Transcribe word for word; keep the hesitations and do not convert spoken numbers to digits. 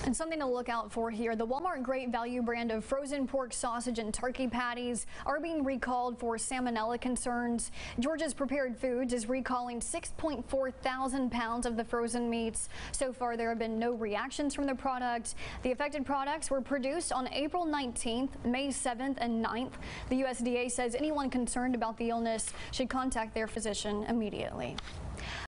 And something to look out for here. The Walmart Great Value brand of frozen pork sausage and turkey patties are being recalled for salmonella concerns. Georgia's Prepared Foods is recalling six point four thousand pounds of the frozen meats. So far, there have been no reactions from the product. The affected products were produced on April nineteenth, May seventh, and ninth. The U S D A says anyone concerned about the illness should contact their physician immediately.